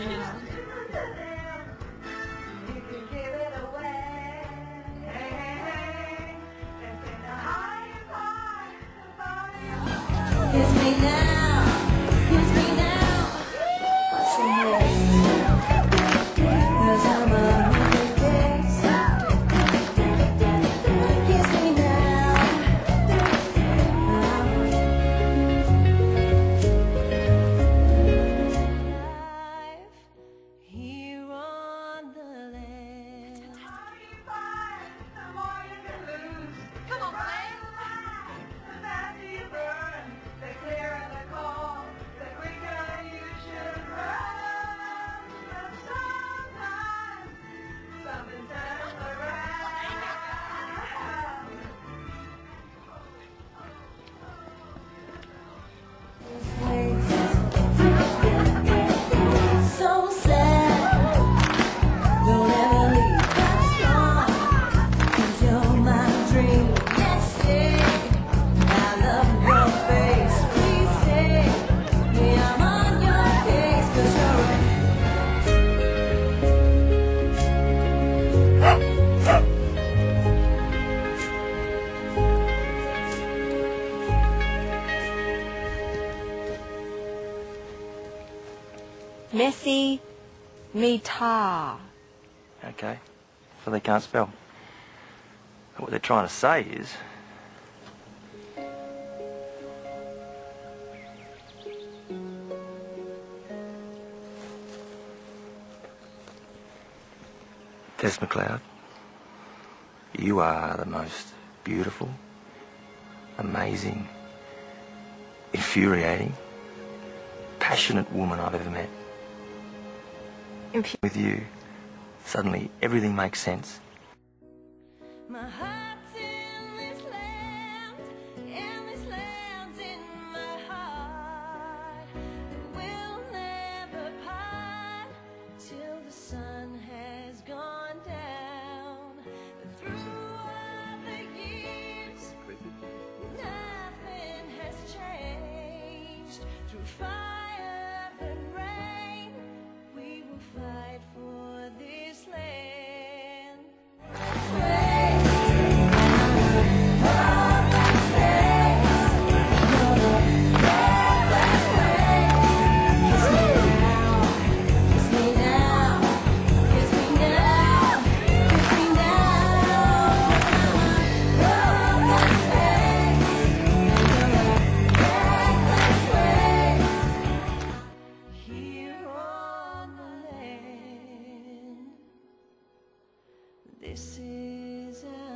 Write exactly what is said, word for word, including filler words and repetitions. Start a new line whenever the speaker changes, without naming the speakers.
Kiss me now, kiss me now. What's the next? 'Cause I'm a kiss. Kiss me now. Life here on the land. The harder you fight, the more you can lose. Come on, man. The faster you burn, the clearer the call, the quicker you should run. But sometimes something turns around. This place is so sad. Don't ever leave that strong. 'Cause you're my dream. Yes, stay. I love your face. Please stay. Yeah, I'm on your case. 'Cause you're Messy me tar.
Okay, so they can't spell. What they're trying to say is Tess Mcleod, you are the most beautiful, amazing, infuriating, passionate woman I've ever met. With you, suddenly everything makes sense.
My heart's in this land, and this land's in my heart. We'll never part till the sun has gone down. Through all the years, nothing has changed. Through fire and rain, we will fight for this land. This is